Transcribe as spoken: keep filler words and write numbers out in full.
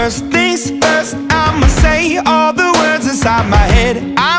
First things first, I'ma say all the words inside my head. I